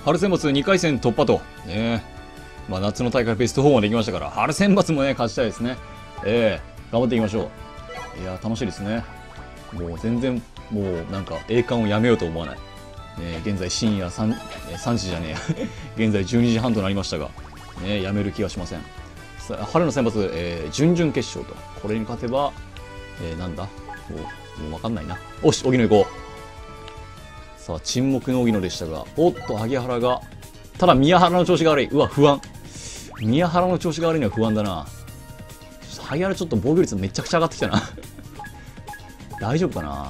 春選抜2回戦突破と。ね。まあ、夏の大会ベスト4まで行きましたから、春選抜もね、勝ちたいですね。頑張っていきましょう。いや、楽しいですね。もう全然、もうなんか、栄冠をやめようと思わない。現在深夜3時じゃねえや。現在12時半となりましたが、ね、やめる気がしません。春の選抜、準々決勝と。これに勝てば、なんだもうわかんないな。おし、荻野行こう。さあ、沈黙の荻野でしたが、おっと、萩原が、ただ宮原の調子が悪い。うわ、不安。宮原の調子が悪いのは不安だな。萩原ちょっと防御率めちゃくちゃ上がってきたな。大丈夫かな。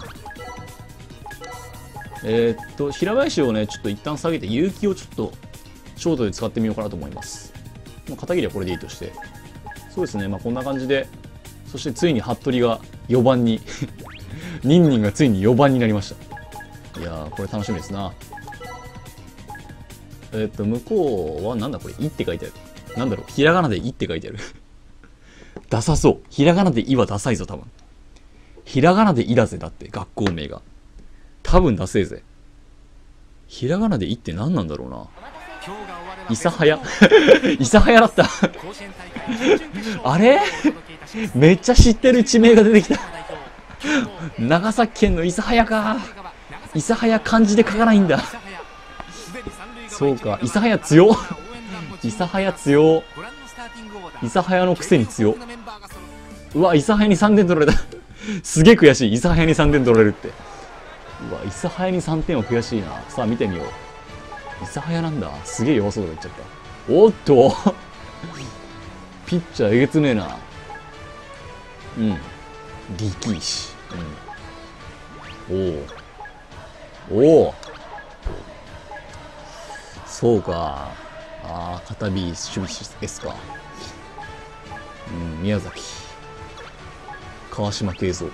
平林をね、ちょっと一旦下げて、結城をちょっと、ショートで使ってみようかなと思います。もう片桐はこれでいいとして。そうですね、まあこんな感じで、そしてついに服部が4番に、ニンニンがついに4番になりました。いやー、これ楽しみですな。向こうはなんだこれ、いって書いてある。なんだろう、ひらがなでいって書いてある。ダサそう。ひらがなでいはダサいぞ、多分。ひらがなでいだぜ、だって、学校名が。多分ダセえぜ。ひらがなでいって何なんだろうな。諫早諫早だったあれめっちゃ知ってる地名が出てきた長崎県の諫早か。諫早漢字で書かないんだ。そうか、諫早強諫早強諫早のくせに強。うわ、諫早に3点取られたすげえ悔しい。諫早に3点取られるって。うわ、諫早に3点は悔しいな。さあ見てみよう。諫早なんだ。すげえ弱そうだ言っちゃった。おっとピッチャーえげつねえな。うん。力士。うん。おお。そうか。ああ、片火守備ですか。うん、宮崎。川島慶三。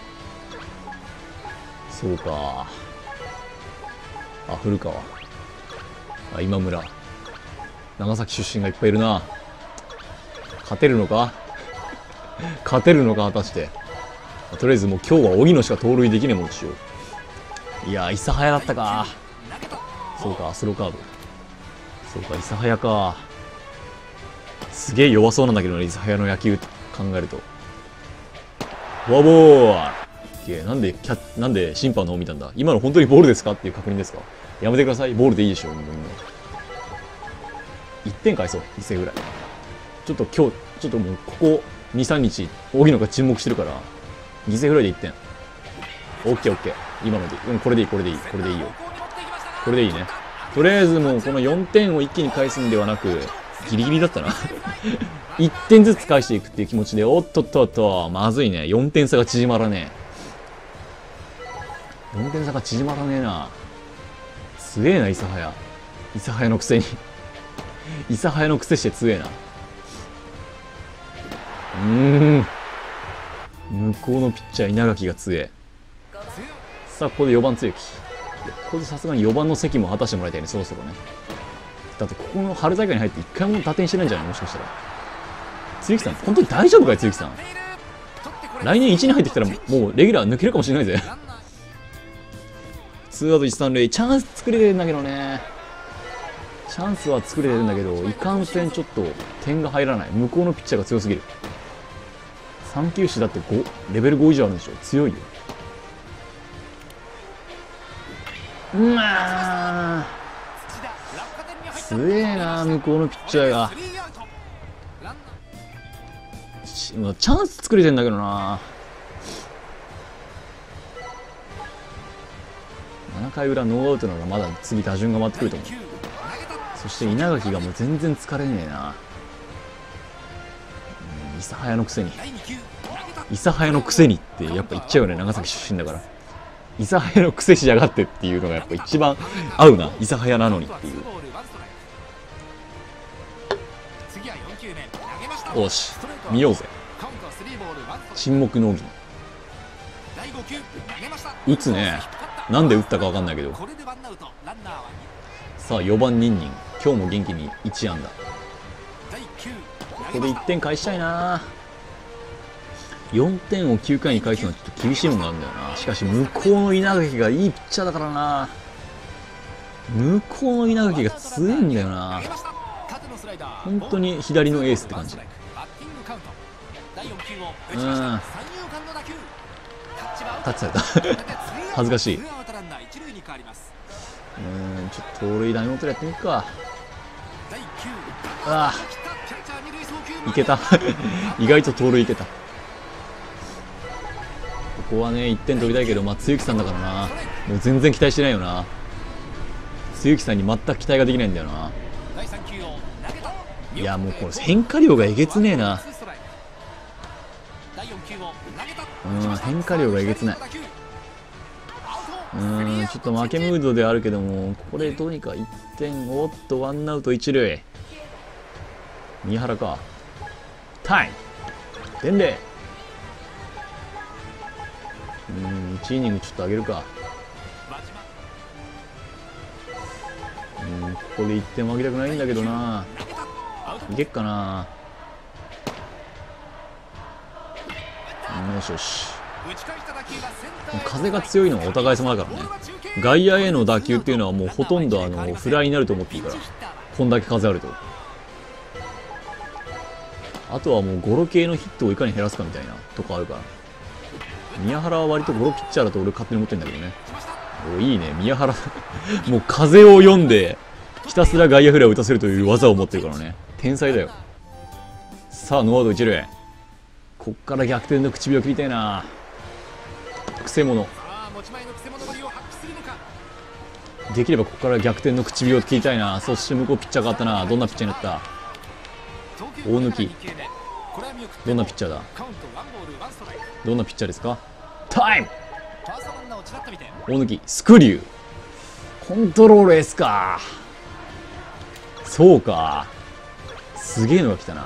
そうか。あ、古川。あ、今村。長崎出身がいっぱいいるな。勝てるのか勝てるのか果たして。とりあえずもう今日は荻野しか盗塁できねえもんにしよう。いやー、諫早だったか。そうか、スローカーブ。そうか、諫早か。すげえ弱そうなんだけどね、諫早の野球考えると。フォアボール。なんで審判の方見たんだ。今の本当にボールですかっていう確認ですか。やめてください。ボールでいいでしょう。もう1点返そう。犠牲ぐらい。ちょっと今日、ちょっともうここ2、3日、荻野が沈黙してるから、犠牲ぐらいで1点。オッケーオッケー。今ので。うん、これでいい、これでいい。これでいいよ。これでいいね。とりあえずもうこの4点を一気に返すんではなく、ギリギリだったな。1点ずつ返していくっていう気持ちで、おっとっとっと、まずいね。4点差が縮まらねえ。4点差が縮まらねえな。強えな、諫早。諫早のくせに。諫早のくせして強えな。向こうのピッチャー稲垣が強え。さあ、ここで4番強き。ここでさすがに4番の席も果たしてもらいたいね、そろそろね。だってここの春大会に入って1回も打点してないんじゃないもしかしたら。露木さん、本当に大丈夫かい、露木さん。来年1に入ってきたらもうレギュラー抜けるかもしれないぜ。2アウト1、3塁。チャンス作れてるんだけどね。チャンスは作れてるんだけど、いかんせんちょっと点が入らない。向こうのピッチャーが強すぎる。3球種だって5、レベル5以上あるんでしょ。強いよ。強えな、向こうのピッチャーが。チャンス作れてんだけどな。7回裏ノーアウトならまだ次打順が回ってくると思う。そして稲垣がもう全然疲れねえな。諫早のくせに。諫早のくせにってやっぱ言っちゃうよね、長崎出身だから。諫早のくせしやがってっていうのがやっぱ一番合うな。諫早なのにっていう。よし、見ようぜ。沈黙の荻野。打つね。なんで打ったか分かんないけど。さあ4番ニンニン。今日も元気に1安打。ここで1点返したいな。4点を9回に返すのはちょっと厳しいものがあるんだよな。しかし向こうの稲垣がいいピッチャーだからな。 向こうの稲垣が強いんだよな。本当に左のエースって感じ。タッチされた恥ずかしい。ちょっと盗塁ダメ元でやってみっか。ああいけた意外と盗塁いけた。ここはね1点取りたいけど、まあ露木さんだからな、もう全然期待してないよな。露木さんに全く期待ができないんだよな。いやもうこれ変化量がえげつねえな。変化量がえげつない。ちょっと負けムードであるけども、ここでどうにか1点。おっとワンアウト1塁。宮原か。タイム伝令。1イニングちょっと上げるか。ここで1点負けたくないんだけどな。いけっかな。よしよし。風が強いのはお互い様だからね。外野への打球っていうのはもうほとんどフライになると思っていいから、こんだけ風あると。あとはもうゴロ系のヒットをいかに減らすかみたいなとこあるから。宮原は割とゴロピッチャーだと俺勝手に思ってるんだけどね。いいね宮原もう風を読んでひたすら外野フライを打たせるという技を持ってるからね。天才だよ。さあノーアウト1塁。こっから逆転の唇を切りたいな。くせ者できればここから逆転の唇を切りたいな。そして向こうピッチャー変わったな。どんなピッチャーになった。大貫。どんなピッチャーだ。どんなピッチャーですか。タイム。大貫スクリューコントロール S か。そうかすげえのが来たな。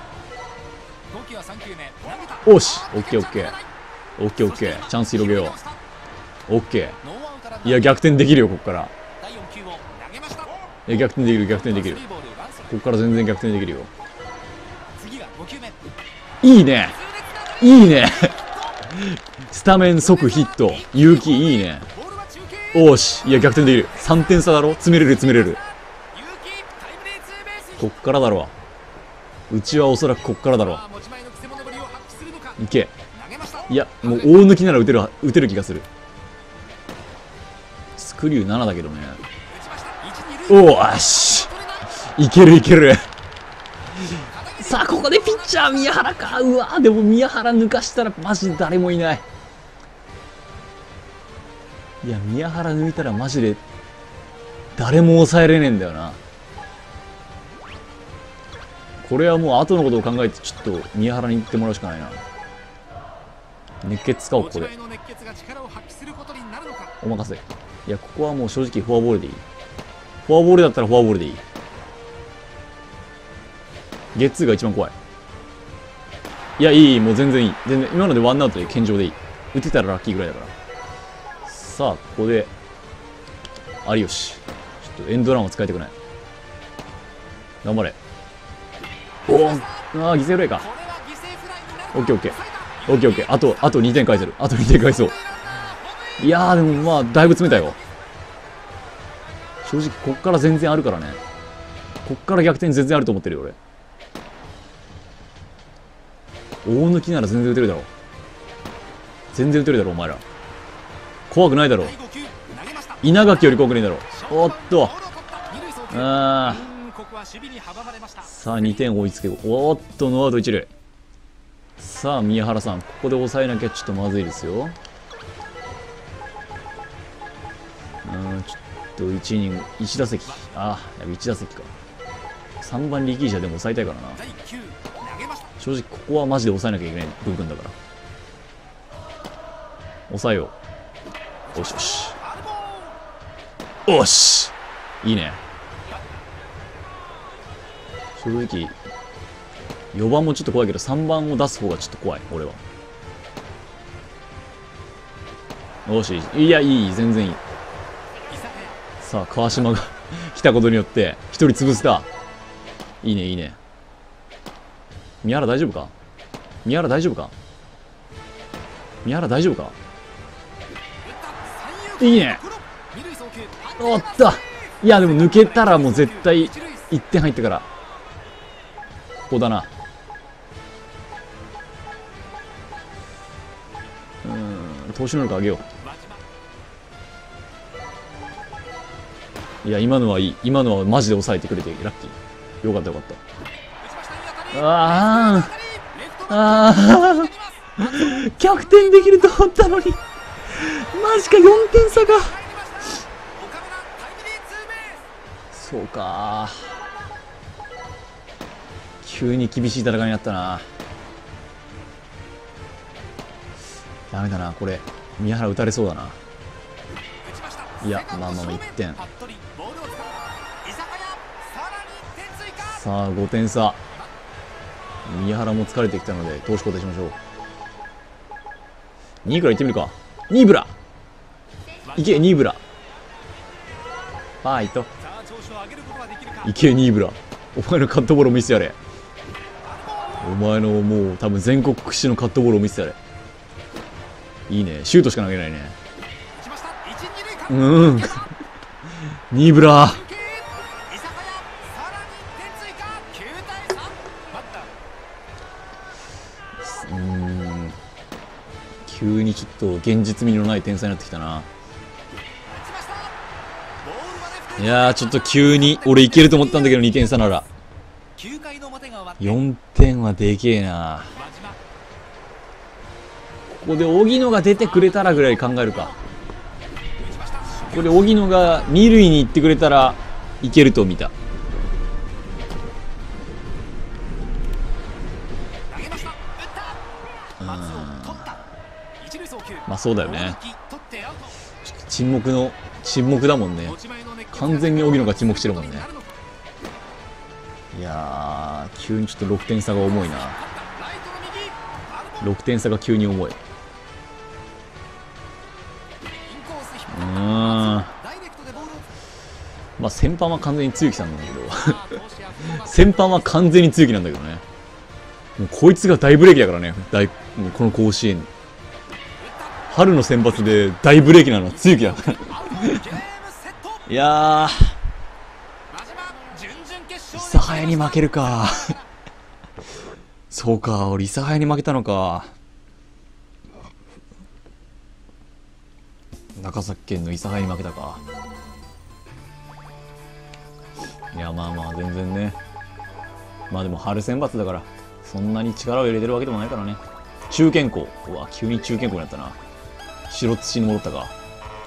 おしオッケーオッケーオッケーオッケー。チャンス広げよう。オッケー。いや逆転できるよこっから。いや逆転できる逆転できる。こっから全然逆転できるよ。いいねいいねスタメン即ヒット。勇気いいね。おしいや逆転できる。3点差だろ。詰めれる詰めれる。こっからだろう。うちはおそらくこっからだろう。いけ。いやもう大抜きなら打てる気がする。スクリュー7だけどね。おーしいけるいけるさあここでピッチャー宮原か。うわでも宮原抜かしたらマジで誰もいない。いや宮原抜いたらマジで誰も抑えれねえんだよな。これはもう後のことを考えてちょっと宮原に行ってもらうしかないな。熱血使おうここで。お任せ。いやここはもう正直フォアボールでいい。フォアボールだったらフォアボールでいい。ゲッツーが一番怖い。いやいいもう全然いい。全然今のでワンアウトで健常でいい。打てたらラッキーぐらいだから。さあここで有吉ちょっとエンドランを使いたくない。頑張れ。おお犠牲フライか。オッケーオッケーオッケーオッケー。あと2点返せる。あと2点返そう。いやーでもまあだいぶ詰めたよ。正直こっから全然あるからね。こっから逆転全然あると思ってるよ俺。大抜きなら全然打てるだろう。全然打てるだろお前ら。怖くないだろう。稲垣より怖くないだろう。おっとさあ2点追いつけ。おっとノーアウト1塁。さあ宮原さんここで抑えなきゃちょっとまずいですよ。ちょっと1イニング1打席。1打席か。3番力士はでも抑えたいからな。正直ここはマジで抑えなきゃいけない部分だから抑えよう。よしよしよしいいね。正直4番もちょっと怖いけど3番を出す方がちょっと怖い俺は。よしいやいい全然いい。さあ川島が来たことによって1人潰すか。いいねいいね。宮原大丈夫か。宮原大丈夫か。宮原大丈夫か。いいね。おっといやでも抜けたらもう絶対1点入ったから、ここだな。投資能力上げよう。いや今のはいい、今のはマジで抑えてくれてラッキー。よかったよかった。逆転できると思ったのに、マジか、4点差か。そうか、急に厳しい戦いになったな。ダメだなこれ、宮原打たれそうだな。いやまあまあ1点。さあ5点差。宮原も疲れてきたので投手交代しましょう。ニーブラ行ってみるか。ニーブラいけ、ニーブラファイトいけ、ニーブラ、お前のカットボールを見せてやれ。お前のもう多分全国屈指のカットボールを見せてやれ。いいね、シュートしか投げないね。ニーブラ急にちょっと現実味のない点差になってきたな。いやーちょっと急に俺いけると思ったんだけど、2点差なら。4点はでけえな。ここで荻野が出てくれたらぐらい考えるか。ここで荻野が2塁に行ってくれたらいけると見た。まあそうだよね。沈黙だもんね。完全に荻野が沈黙してるもんね。いやー急にちょっと6点差が重いな。6点差が急に重い。まあ先般は完全に露木さんなんだけど先般は完全に露木なんだけどね。もうこいつが大ブレーキだからね。もうこの甲子園春の選抜で大ブレーキなのは露木だからいやー諫早に負けるかそうか、俺諫早に負けたのか。長崎県の諫早に負けたか。いやまあまあ全然ね。まあでも春選抜だからそんなに力を入れてるわけでもないからね。中堅校、うわ急に中堅校になったな。白土に戻ったか。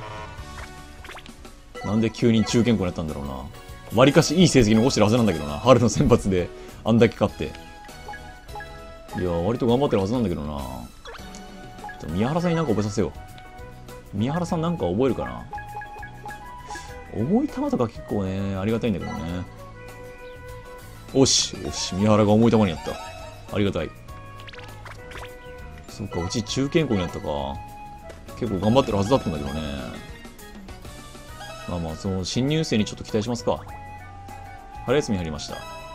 なんで急に中堅校になったんだろうな。わりかしいい成績残してるはずなんだけどな、春の選抜であんだけ勝って。いや割と頑張ってるはずなんだけどな。宮原さんになんか覚えさせよう。宮原さんなんか覚えるかな。重い球とか結構ねありがたいんだけどね。おしよし、宮原が重い球にやった。ありがたい。そっか、うち中堅校になったか。結構頑張ってるはずだったんだけどね。まあまあその新入生にちょっと期待しますか。春休み入りました。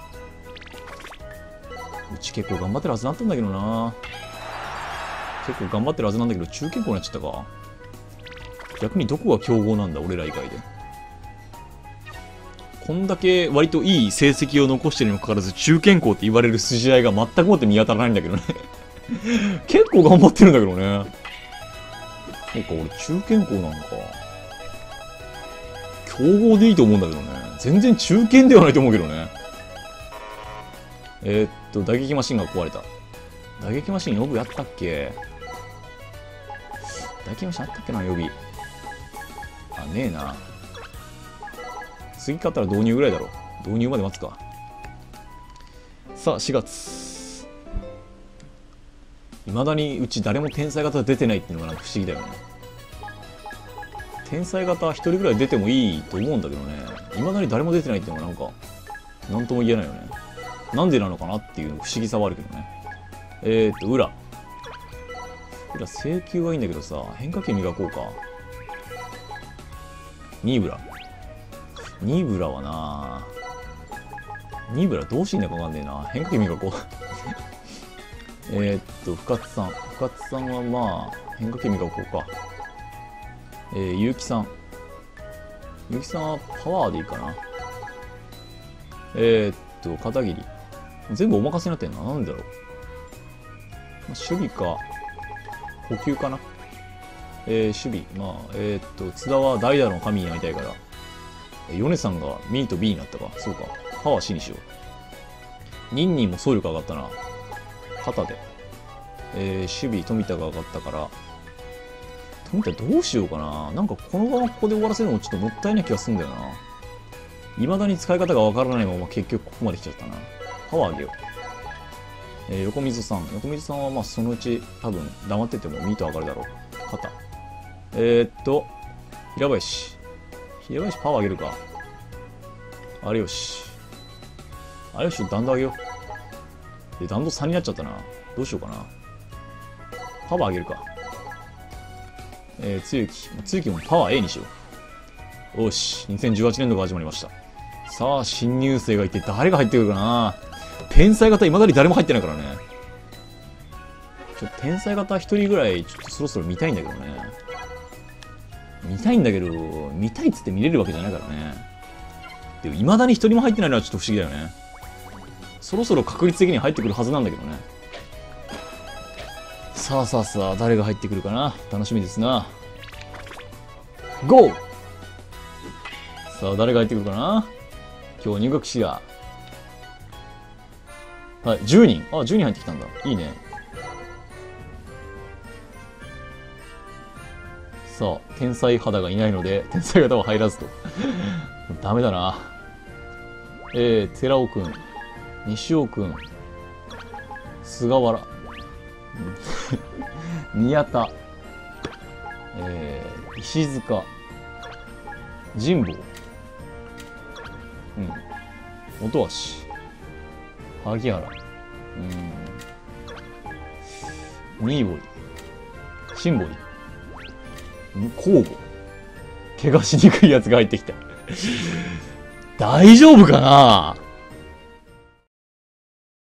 うち結構頑張ってるはずだったんだけどな。結構頑張ってるはずなんだけど中堅校になっちゃったか。逆にどこが強豪なんだ俺ら以外で。こんだけ割といい成績を残してるにもかかわらず中堅校って言われる筋合いが全くもって見当たらないんだけどね結構頑張ってるんだけどね。そうか、俺中堅校なんか強豪でいいと思うんだけどね。全然中堅ではないと思うけどね。打撃マシンが壊れた。打撃マシン予備あったっけ。打撃マシンあったっけな予備。あ、ねえな。次買ったら導入ぐらいだろ。導入まで待つか。さあ4月。いまだにうち誰も天才型出てないっていうのがなんか不思議だよね。天才型1人ぐらい出てもいいと思うんだけどね。いまだに誰も出てないっていうのがなんか何とも言えないよね。なんでなのかなっていう不思議さはあるけどね。裏制球はいいんだけどさ、変化球磨こうか。ニーブラはな、ニーブラどうしていいんだかわかんねえな。変化球磨こう深津さんはまあ変化球磨こうか。結城さんゆきさんはパワーでいいかな。片桐。全部お任せになってんのなんだろう。守備か、補給かな。守備。津田は代打の神になりたいから。米さんがミーと B になったか。そうか。パワー C にしよう。ニンニンも走力上がったな。肩で。守備、富田が上がったから。富田どうしようかな。なんかこのままここで終わらせるのもちょっともったいない気がするんだよな。未だに使い方がわからないまま結局ここまで来ちゃったな。パワー上げよう。横溝さん。横溝さんはまあそのうち多分黙っててもミート上がるだろう。肩。平林。平林パワー上げるか。有吉。有吉と弾道上げよう。で、弾道3になっちゃったな。どうしようかな。パワー上げるか。つゆき。つゆきもパワー A にしよう。よし。2018年度が始まりました。さあ、新入生がいて誰が入ってくるかな。天才型未だに誰も入ってないからね。天才型一人ぐらい、ちょっとそろそろ見たいんだけどね。見たいんだけど、見たいっつって見れるわけじゃないからね。でも未だに一人も入ってないのはちょっと不思議だよね。そろそろ確率的に入ってくるはずなんだけどね。さあさあさあ、誰が入ってくるかな。楽しみですな。GO! さあ、誰が入ってくるかな。今日入学式が。はい、10人。あ、10人入ってきたんだ。いいね。さあ、天才肌がいないので、天才型は入らずと。ダメだな。寺尾くん、西尾くん、菅原、宮田、石塚、神保、音橋、萩原、新堀、新堀、交互。怪我しにくいやつが入ってきた。大丈夫かな。